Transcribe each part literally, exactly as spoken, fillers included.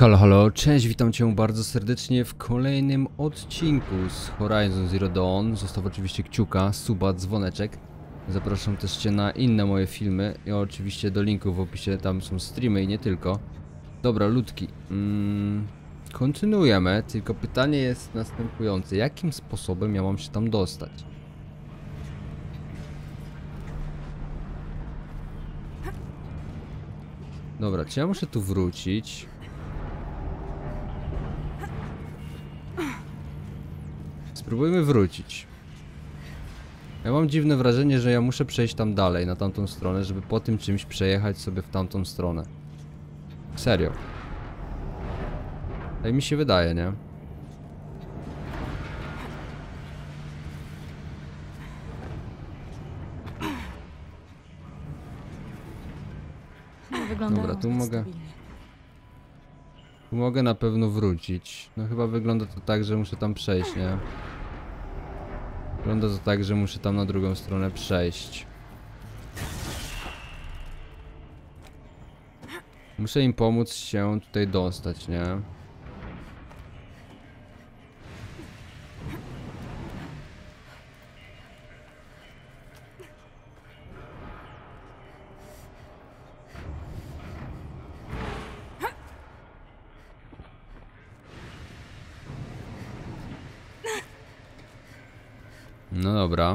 Halo, halo, cześć, witam cię bardzo serdecznie w kolejnym odcinku z Horizon Zero Dawn. Zostaw oczywiście kciuka, suba, dzwoneczek. Zapraszam też cię na inne moje filmy i oczywiście do linków w opisie, tam są streamy i nie tylko. Dobra, ludki, mm, kontynuujemy, tylko pytanie jest następujące. Jakim sposobem ja mam się tam dostać? Dobra, czy ja muszę tu wrócić? Spróbujmy wrócić. Ja mam dziwne wrażenie, że ja muszę przejść tam dalej, na tamtą stronę, żeby po tym czymś przejechać sobie w tamtą stronę. Serio. Tak mi się wydaje, nie? Dobra, tu mogę... Tu mogę na pewno wrócić. No chyba wygląda to tak, że muszę tam przejść, nie? Wygląda to tak, że muszę tam na drugą stronę przejść. Muszę im pomóc się tutaj dostać, nie? No dobra.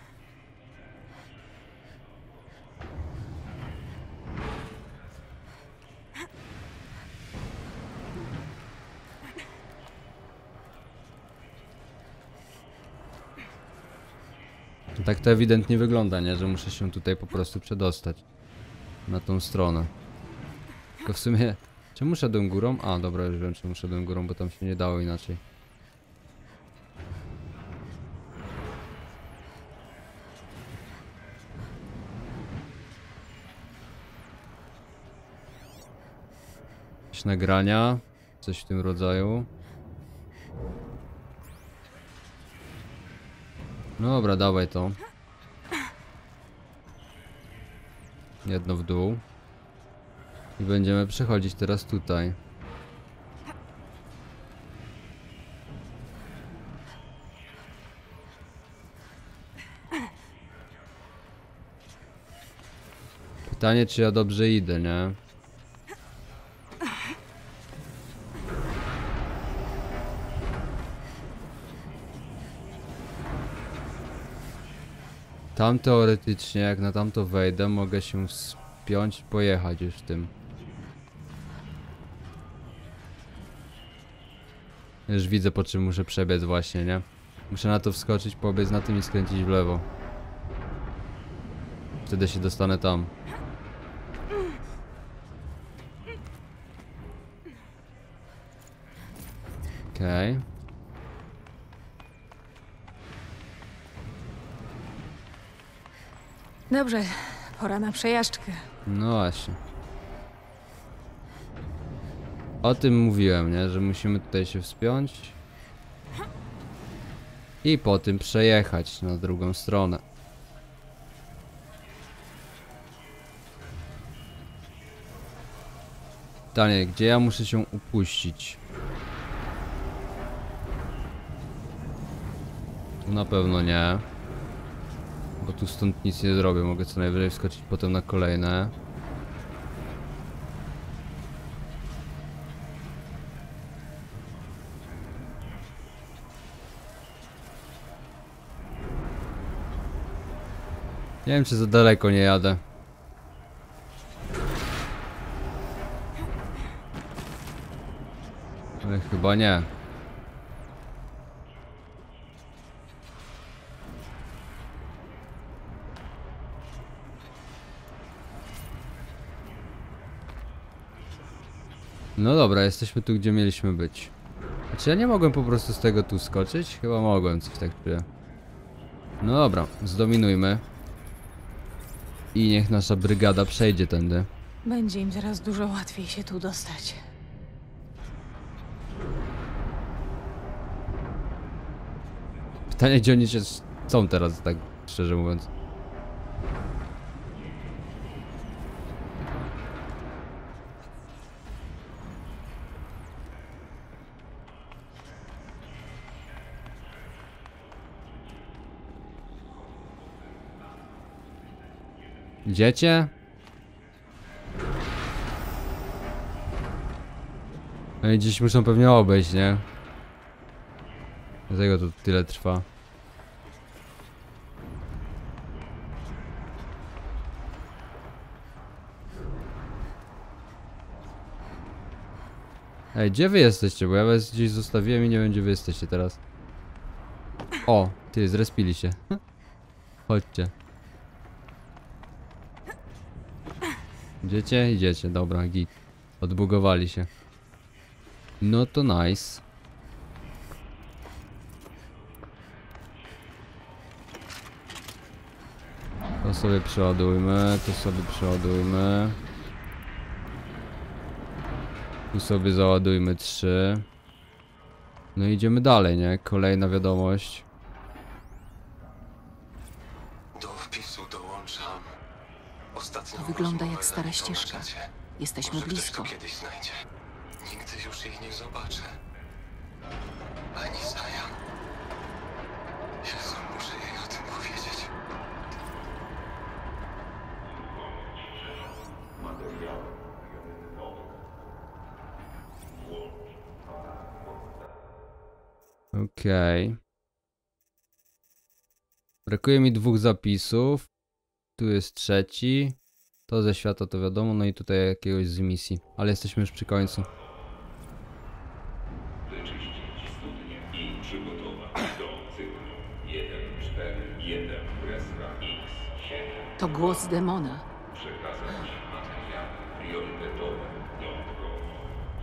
Tak to ewidentnie wygląda, nie? Że muszę się tutaj po prostu przedostać na tą stronę. Tylko w sumie... Czemu szedłem górą? A, dobra, już wiem czemu szedłem górą, bo tam się nie dało inaczej. Jakieś nagrania, coś w tym rodzaju. No dobra, dawaj to. Jedno w dół. I będziemy przechodzić teraz tutaj. Pytanie, czy ja dobrze idę, nie? Tam teoretycznie, jak na tamto wejdę, mogę się wspiąć i pojechać już tym. Już widzę, po czym muszę przebiec właśnie, nie? Muszę na to wskoczyć, pobiec na tym i skręcić w lewo. Wtedy się dostanę tam. Okej. Okay. Dobrze, pora na przejażdżkę. No właśnie. O tym mówiłem, nie? Że musimy tutaj się wspiąć. I po tym przejechać na drugą stronę. Pytanie, gdzie ja muszę się upuścić? Tu na pewno nie. Bo tu stąd nic nie zrobię, mogę co najwyżej wskoczyć potem na kolejne. Nie wiem, czy za daleko nie jadę. Ale chyba nie. No dobra, jesteśmy tu, gdzie mieliśmy być. Znaczy ja nie mogłem po prostu z tego tu skoczyć? Chyba mogłem, coś tak czuję. No dobra, zdominujmy. I niech nasza brygada przejdzie tędy. Będzie im zaraz dużo łatwiej się tu dostać. Pytanie, gdzie oni się są teraz, tak szczerze mówiąc. Idziecie? No i gdzieś muszą pewnie obejść, nie? Dlatego to tyle trwa. Ej, gdzie wy jesteście? Bo ja was gdzieś zostawiłem i nie wiem, gdzie wy jesteście teraz. O, ty, zrespili się. Chodźcie. Idziecie? Idziecie, dobra, git. Odbugowali się. No to nice. To sobie przeładujmy, to sobie przeładujmy. Tu sobie załadujmy trzy. No i idziemy dalej, nie? Kolejna wiadomość. Do wpisu dołączam. Ostatnio To wygląda jak rozmowę stara na ścieżka. czacie. Jesteśmy Może ktoś blisko. tu kiedyś znajdzie. Nigdy już jej nie zobaczę. Ani Zaja. Jezu, muszę jej o tym powiedzieć. Okej. Okay. Brakuje mi dwóch zapisów. Tu jest trzeci. To ze świata to wiadomo, no i tutaj jakiegoś z misji. Ale jesteśmy już przy końcu. Wyczyścić studnię i przygotować do cyklu jeden cztery jeden Kreska X siedem. To głos demona. Przekazać materiały priorytetowe dodatkowo.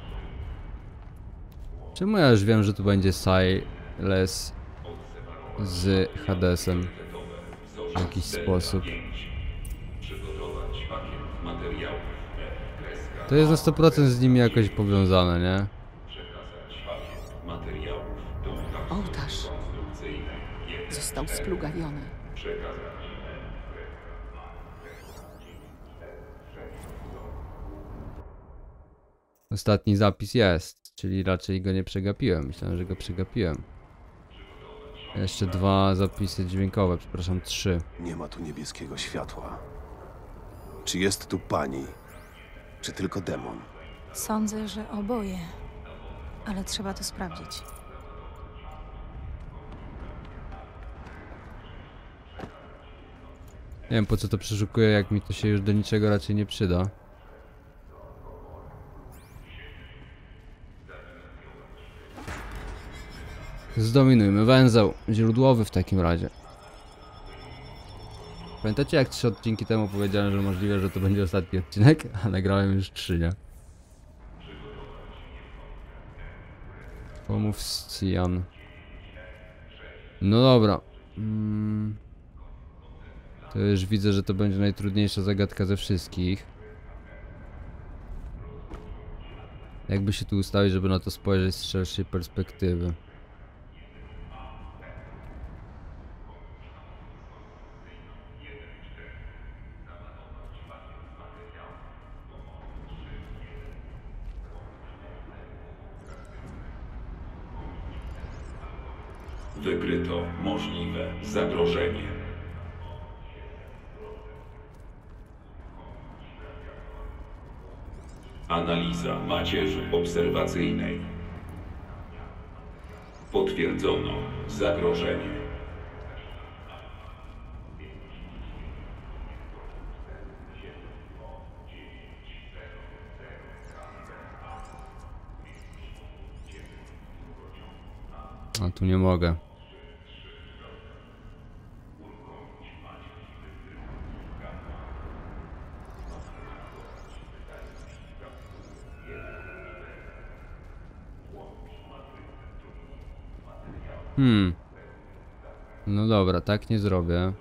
Czemu ja już wiem, że tu będzie Silas z Hadesem w jakiś sposób. Przygotować pakiet materiałów Kreska. To jest na sto procent z nimi jakoś powiązane, nie? Przekazać pakiet materiałów do etapu Ołtarz konstrukcyjnej jeden. został splugawiony. Przekazać Ostatni zapis jest, czyli raczej go nie przegapiłem. Myślałem, że go przegapiłem. Jeszcze dwa zapisy dźwiękowe, przepraszam, trzy. Nie ma tu niebieskiego światła. Czy jest tu pani? Czy tylko demon? Sądzę, że oboje. Ale trzeba to sprawdzić. Nie wiem, po co to przeszukuję, jak mi to się już do niczego raczej nie przyda. Zdominujmy węzeł źródłowy w takim razie. Pamiętacie, jak trzy odcinki temu powiedziałem, że możliwe, że to będzie ostatni odcinek? A nagrałem już trzy, nie? Pomów z Cian. No dobra. Mm. To już widzę, że to będzie najtrudniejsza zagadka ze wszystkich. Jakby się tu ustawić, żeby na to spojrzeć z szerszej perspektywy. wykryto możliwe zagrożenie. Analiza macierzy obserwacyjnej. Potwierdzono zagrożenie. A tu nie mogę. Hmm. No dobra, tak nie zrobię.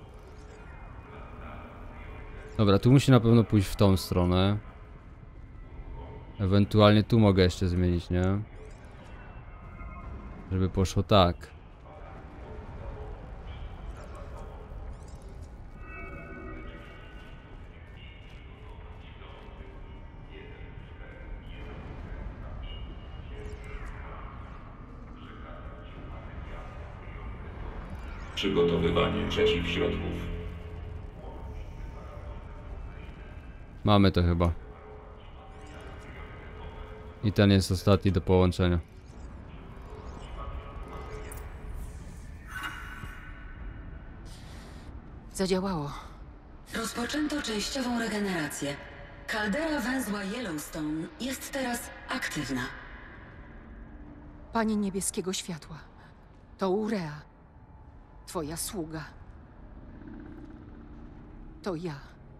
Dobra, tu musi na pewno pójść w tą stronę. Ewentualnie tu mogę jeszcze zmienić, nie? Żeby poszło tak. Przygotowywanie przeciwśrodków. Mamy to chyba. I ten jest ostatni do połączenia. Zadziałało. Rozpoczęto częściową regenerację. Kaldera węzła Yellowstone jest teraz aktywna. Pani niebieskiego światła. To Urea. Twoja sługa. To ja.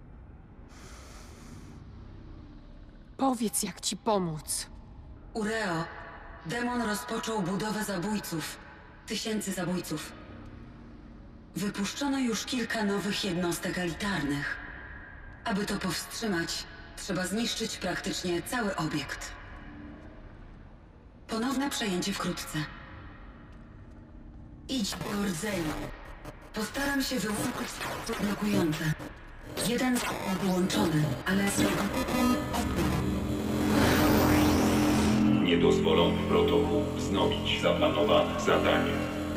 Powiedz, jak ci pomóc. Ureo, demon rozpoczął budowę zabójców. Tysięcy zabójców. Wypuszczono już kilka nowych jednostek elitarnych. Aby to powstrzymać, trzeba zniszczyć praktycznie cały obiekt. Ponowne przejęcie wkrótce. Idź do rdzeniu. Postaram się wyłączyć blokujące. Jeden został wyłączony, ale... Niedozwolony protokół. Wznowić zaplanowane zadanie.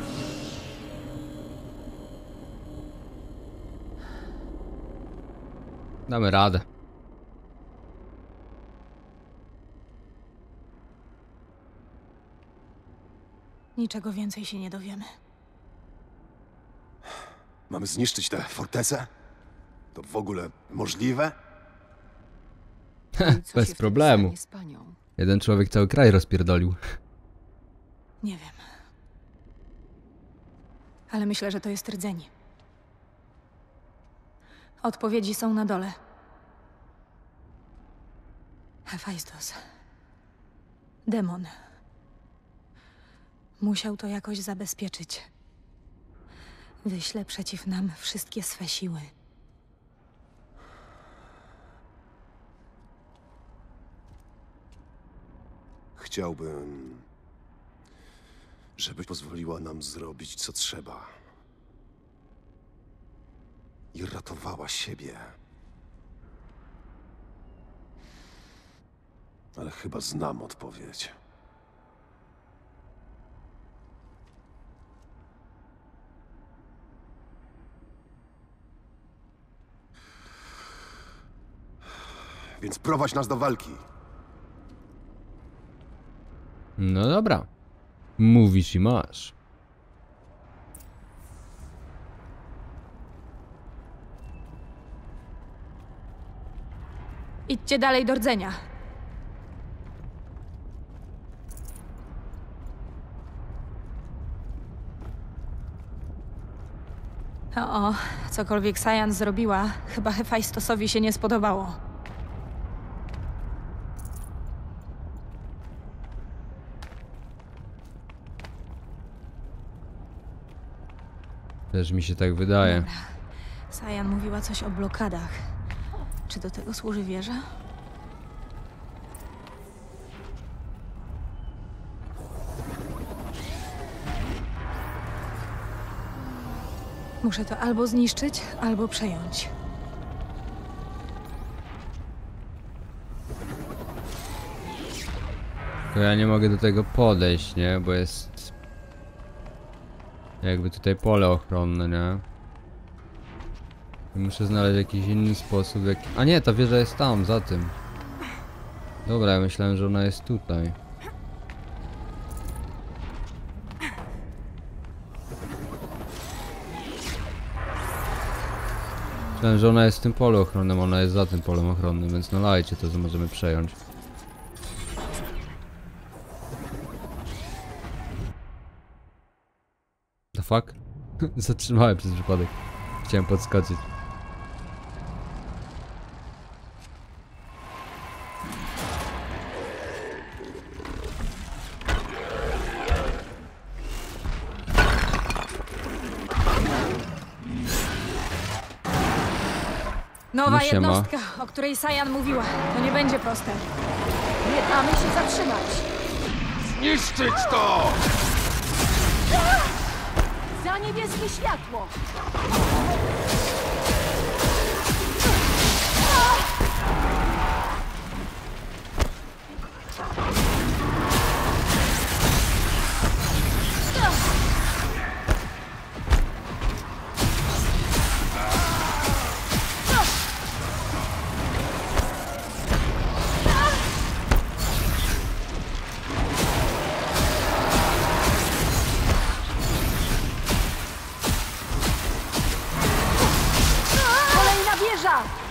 Damy radę. Niczego więcej się nie dowiemy. Mamy zniszczyć tę fortecę? To w ogóle możliwe? No i co się Bez w tym problemu. stanie z panią? Jeden człowiek cały kraj rozpierdolił. Nie wiem. Ale myślę, że to jest rdzeń. Odpowiedzi są na dole. Hephaistos. Demon. Musiał to jakoś zabezpieczyć. Wyślę przeciw nam wszystkie swe siły. Chciałbym, żebyś pozwoliła nam zrobić, co trzeba. I ratowała siebie. Ale chyba znam odpowiedź. Więc prowadź nas do walki. No dobra. Mówisz i masz. Idźcie dalej do rdzenia. O, o, cokolwiek Cyan zrobiła, chyba Hephaistosowi się nie spodobało. Też mi się tak wydaje. Dobra. Cyan mówiła coś o blokadach. Czy do tego służy wieża? Muszę to albo zniszczyć, albo przejąć. To ja nie mogę do tego podejść, nie? Bo jest... jakby tutaj pole ochronne, nie? I muszę znaleźć jakiś inny sposób, jak... A nie, ta wieża jest tam, za tym. Dobra, ja myślałem, że ona jest tutaj. Myślałem, że ona jest w tym polu ochronnym, ona jest za tym polem ochronnym, więc nalajcie to, że możemy przejąć. The fuck? Zatrzymałem przez przypadek. Chciałem podskoczyć. Nowa No siema. jednostka, o której Cyan mówiła. To nie będzie proste. Nie damy się zatrzymać. Niszczyć to! Za niebieskie światło!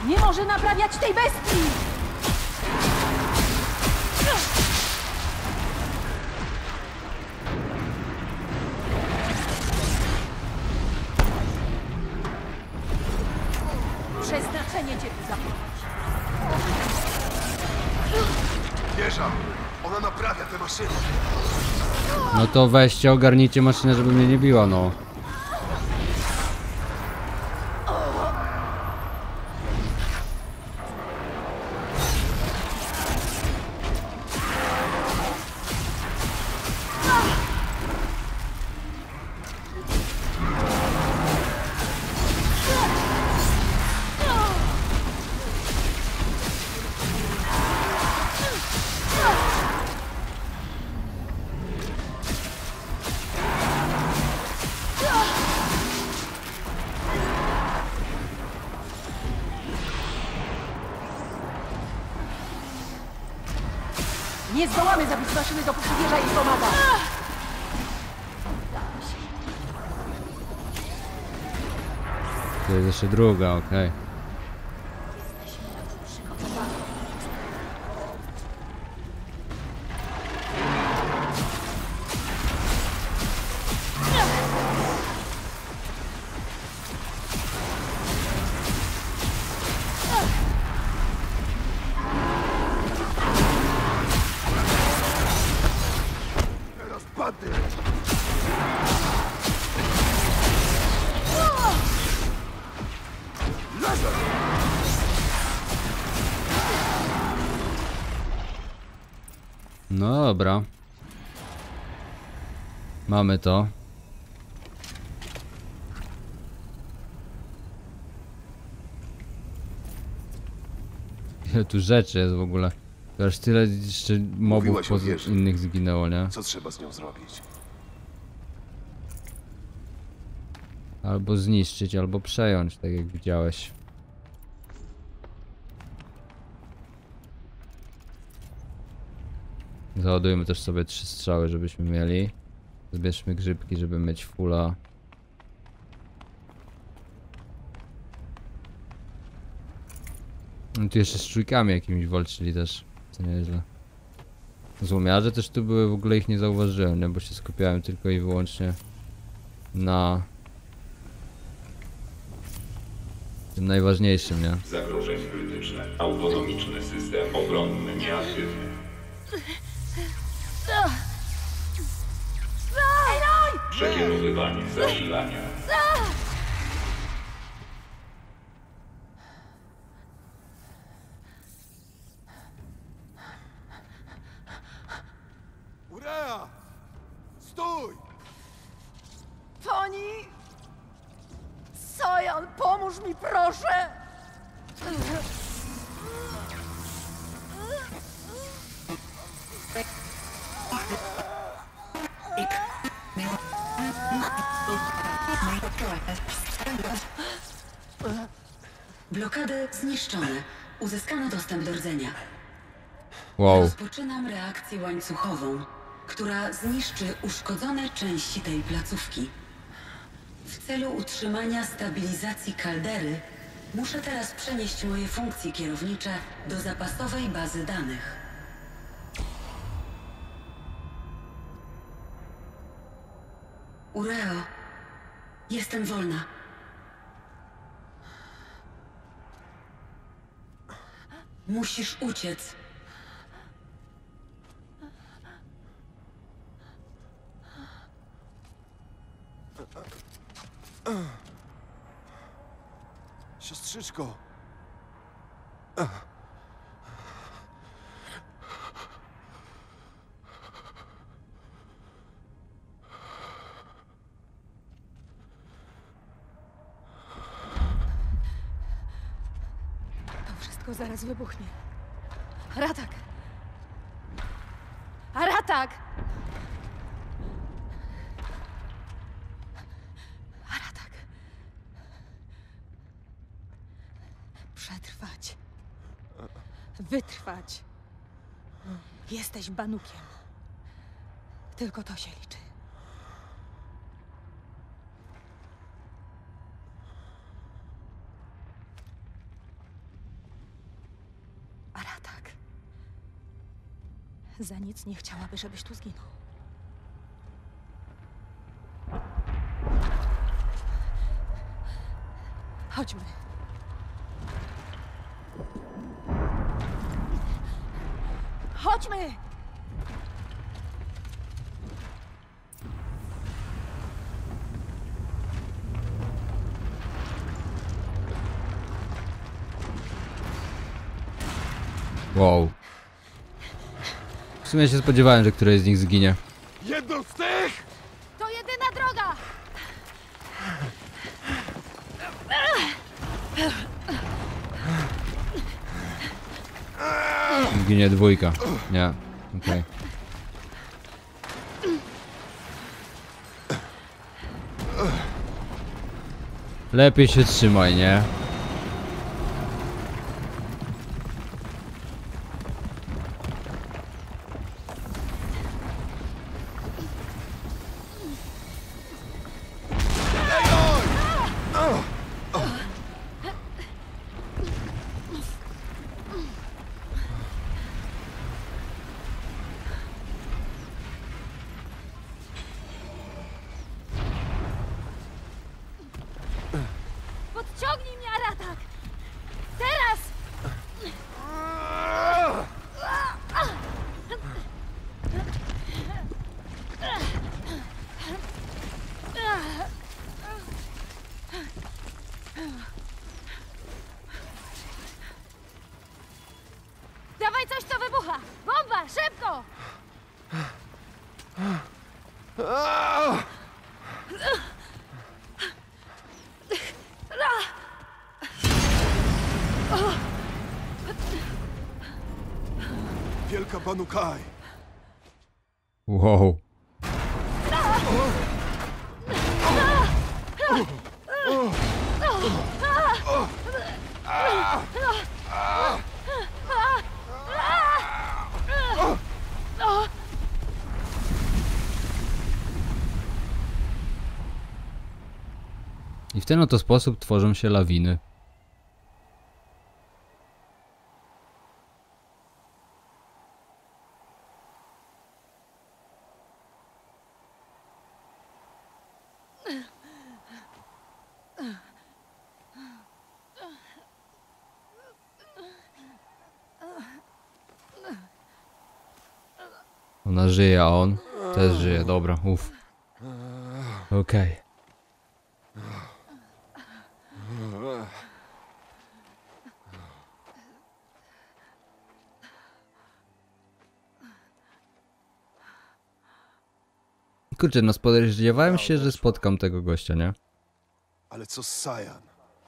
Nie może naprawiać tej bestii! Przeznaczenie cię tu zaprowadzi. Wieża! Ona naprawia te maszyny! No to weźcie, ogarnijcie maszynę, żeby mnie nie biła, no. Nie zdołamy zabić maszyny, dopóki wieża jej pomaga. To jest jeszcze druga, okej. Teraz padnę! Laser! No dobra. Mamy to. Ile tu rzeczy jest w ogóle. To aż tyle jeszcze mobów Mówiłaś o poza wieży. innych zginęło, nie? Co trzeba z nią zrobić? Albo zniszczyć, albo przejąć, tak jak widziałeś. Załadujmy też sobie trzy strzały, żebyśmy mieli. Zbierzmy grzybki, żeby mieć fulla. No tu jeszcze z czujkami jakimiś walczyli też, co nieźle. Złomiarze też tu były, w ogóle ich nie zauważyłem, nie? Bo się skupiałem tylko i wyłącznie na tym najważniejszym, nie? Zagrożenie krytyczne. Autonomiczny system obronny nieaktywny. Przekierowywanie zasilania. Urea! Stój! Toni! Sojan, pomóż mi, proszę! Blokady zniszczone. Uzyskano dostęp do rdzenia. Wow. Rozpoczynam reakcję łańcuchową, która zniszczy uszkodzone części tej placówki. W celu utrzymania stabilizacji kaldery muszę teraz przenieść moje funkcje kierownicze do zapasowej bazy danych. Ureo, jestem wolna. Musisz uciec. Siostrzyczko! To wszystko zaraz wybuchnie. Ratak! Aratak! Aratak! Przetrwać. Wytrwać. Jesteś Banukiem. Tylko to się liczy. Za nic nie chciałaby, żebyś tu zginął. Chodźmy. Chodźmy! Wow. W sumie się spodziewałem, że któreś z nich zginie. Jedną z tych! To jedyna droga! Ginie dwójka. Nie. Okej. Lepiej się trzymaj, nie? Podciągnij mnie, Aratak! Teraz! Dawaj coś, co wybucha! Bomba! Szybko! Wielka Banukaj! Wow. I w ten oto sposób tworzą się lawiny. Ona żyje, a on też żyje. Dobra, uff. Okej. Kurczę, no spodziewałem się, że spotkam tego gościa, nie? Ale co z Sajan?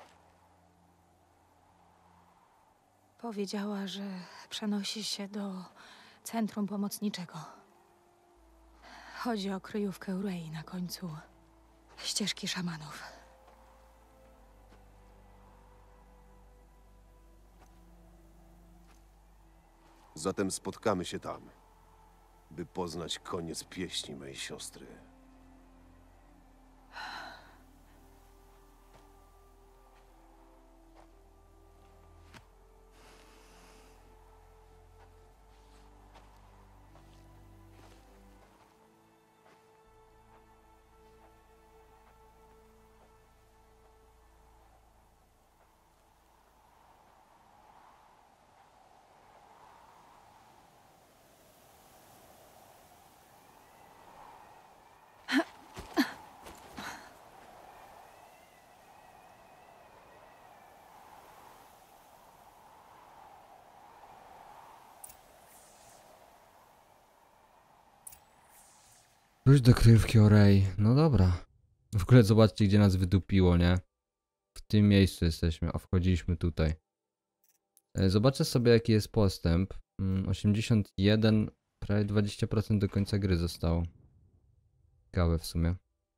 Powiedziała, że przenosi się do centrum pomocniczego. Chodzi o kryjówkę Urei na końcu ścieżki szamanów. Zatem spotkamy się tam, by poznać koniec pieśni mej siostry. Wróć do kryjówki Urei. No dobra. W ogóle zobaczcie, gdzie nas wydupiło, nie? W tym miejscu jesteśmy, a wchodziliśmy tutaj. Zobaczę sobie, jaki jest postęp. osiemdziesiąt jeden, prawie dwadzieścia procent do końca gry zostało. Ciekawe w sumie.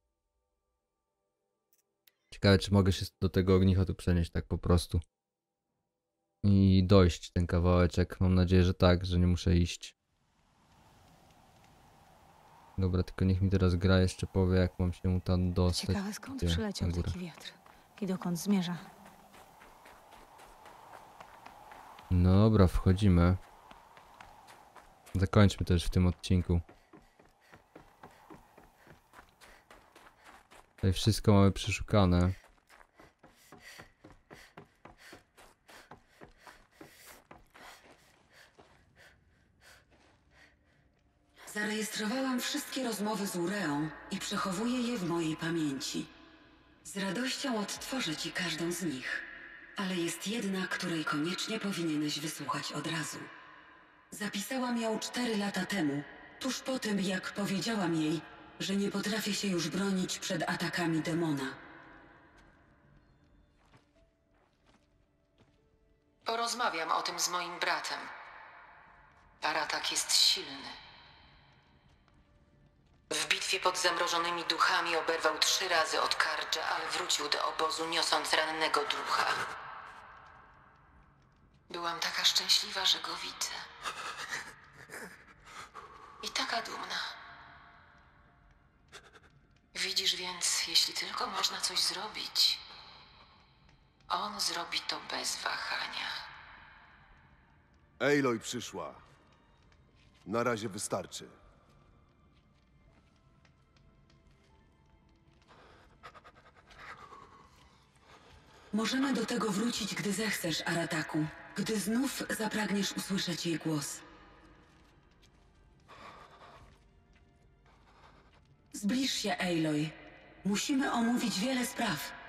Ciekawe, czy mogę się do tego ognichotu przenieść tak po prostu. I dojść ten kawałeczek. Mam nadzieję, że tak, że nie muszę iść. Dobra, tylko niech mi teraz gra jeszcze powie, jak mam się tam dostać. Ciekawe, skąd Gdzie? przyleciał Na górę. taki wiatr i dokąd zmierza. No dobra, wchodzimy. Zakończmy też w tym odcinku. Tutaj wszystko mamy przeszukane. Zarejestrowałam wszystkie rozmowy z Ureą i przechowuję je w mojej pamięci. Z radością odtworzę ci każdą z nich, ale jest jedna, której koniecznie powinieneś wysłuchać od razu. Zapisałam ją cztery lata temu, tuż po tym, jak powiedziałam jej, że nie potrafię się już bronić przed atakami demona. Porozmawiam o tym z moim bratem. Aratak jest silny. W bitwie pod zamrożonymi duchami oberwał trzy razy od Kardża, ale wrócił do obozu niosąc rannego ducha. Byłam taka szczęśliwa, że go widzę. I taka dumna. Widzisz więc, jeśli tylko można coś zrobić, on zrobi to bez wahania. Aloy przyszła. Na razie wystarczy. Możemy do tego wrócić, gdy zechcesz, Arataku. Gdy znów zapragniesz usłyszeć jej głos. Zbliż się, Aloy. Musimy omówić wiele spraw.